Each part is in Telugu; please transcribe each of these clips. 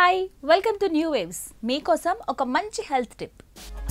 Hi welcome to new waves మీకోసం ఒక మంచి హెల్త్ టిప్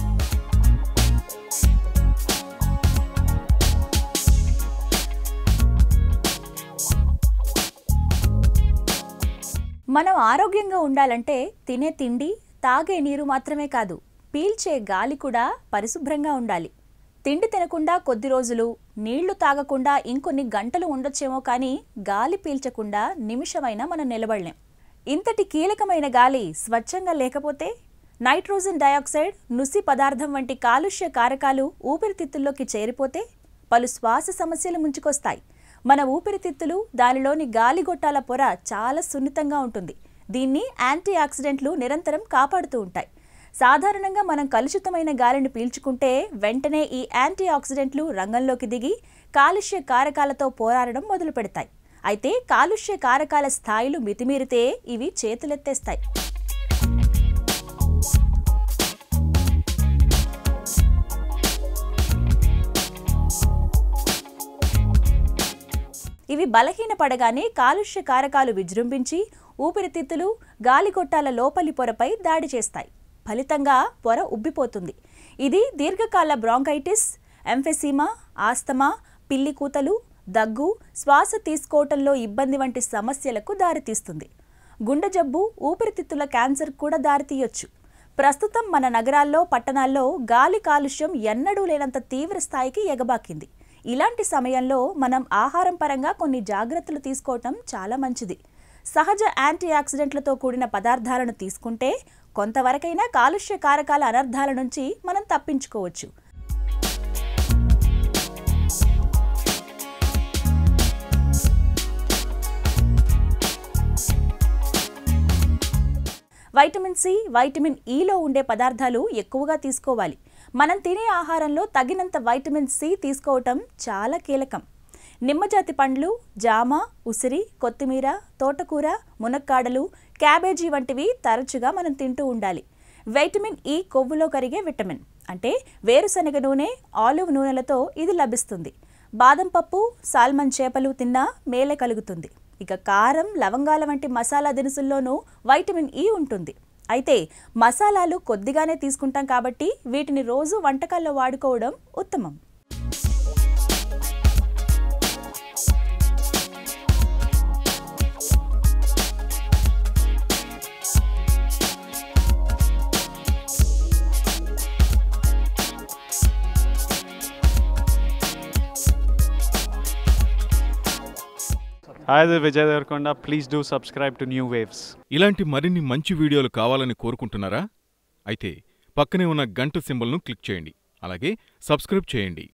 మనం ఆరోగ్యంగా ఉండాలంటే తినే తిండి తాగే నీరు మాత్రమే కాదు పీల్చే గాలి కూడా పరిశుభ్రంగా ఉండాలి తిండి తినకుండా కొద్ది రోజులు నీళ్లు తాగకుండా ఇంకొన్ని గంటలు ఉండొచ్చేమో కానీ గాలి పీల్చకుండా నిమిషమైనా మనం నిలబడలేం ఇంతటి కీలకమైన గాలి స్వచ్ఛంగా లేకపోతే నైట్రోజన్ డయాక్సైడ్ నుసి పదార్థం వంటి కాలుష్య కారకాలు ఊపిరితిత్తుల్లోకి చేరిపోతే పలు శ్వాస సమస్యలు ముంచుకొస్తాయి మన ఊపిరితిత్తులు దానిలోని గాలిగొట్టాల పొర చాలా సున్నితంగా ఉంటుంది దీన్ని యాంటీ ఆక్సిడెంట్లు నిరంతరం కాపాడుతూ ఉంటాయి సాధారణంగా మనం కలుషితమైన గాలిని పీల్చుకుంటే వెంటనే ఈ యాంటీ ఆక్సిడెంట్లు రంగంలోకి దిగి కాలుష్య కారకాలతో పోరాడడం మొదలు పెడతాయి అయితే కాలుష్య కారకాల స్థాయిలు మితిమీరితే ఇవి చేతులెత్తేస్తాయి ఇవి బలహీనపడగానే కాలుష్య కారకాలు విజృంభించి ఊపిరితిత్తులు గాలిగొట్టాల లోపలి పొరపై దాడి చేస్తాయి ఫలితంగా పొర ఉబ్బిపోతుంది ఇది దీర్ఘకాల బ్రాంకైటిస్ ఎంఫెసీమా ఆస్తమా పిల్లికూతలు దగ్గు శ్వాస తీసుకోవటంలో ఇబ్బంది వంటి సమస్యలకు దారితీస్తుంది గుండె జబ్బు ఊపిరితిత్తుల క్యాన్సర్ కూడా దారితీయొచ్చు ప్రస్తుతం మన నగరాల్లో పట్టణాల్లో గాలి కాలుష్యం ఎన్నడూ లేనంత తీవ్ర స్థాయికి ఎగబాకింది ఇలాంటి సమయంలో మనం ఆహారం పరంగా కొన్ని జాగ్రత్తలు తీసుకోవటం చాలా మంచిది సహజ యాంటీ ఆక్సిడెంట్లతో కూడిన పదార్థాలను తీసుకుంటే కొంతవరకైనా కాలుష్య కారకాల అనర్థాల నుంచి మనం తప్పించుకోవచ్చు వైటమిన్ సి వైటమిన్ ఈలో ఉండే పదార్థాలు ఎక్కువగా తీసుకోవాలి మనం తినే ఆహారంలో తగినంత వైటమిన్ సి తీసుకోవటం చాలా కీలకం నిమ్మజాతి పండ్లు జామ ఉసిరి కొత్తిమీర తోటకూర మునక్కాడలు క్యాబేజీ వంటివి తరచుగా మనం తింటూ ఉండాలి వైటమిన్ ఈ కొవ్వులో కరిగే విటమిన్ అంటే వేరుశనగ నూనె ఆలివ్ నూనెలతో ఇది లభిస్తుంది బాదం పప్పు సాల్మన్ చేపలు తిన్నా మేలే కలుగుతుంది ఇక కారం లవంగాల వంటి మసాలా దినుసుల్లోనూ వైటమిన్ ఈ ఉంటుంది అయితే మసాలాలు కొద్దిగానే తీసుకుంటాం కాబట్టి వీటిని రోజు వంటకాల్లో వాడుకోవడం ఉత్తమం Hi, this is Vijay Devarkonda. Please do subscribe to New Waves. ఇలాంటి మరిన్ని మంచి వీడియోలు కావాలని కోరుకుంటున్నారా? అయితే పక్కనే ఉన్న గంట సింబల్ను క్లిక్ చేయండి. అలాగే సబ్స్క్రైబ్ చేయండి.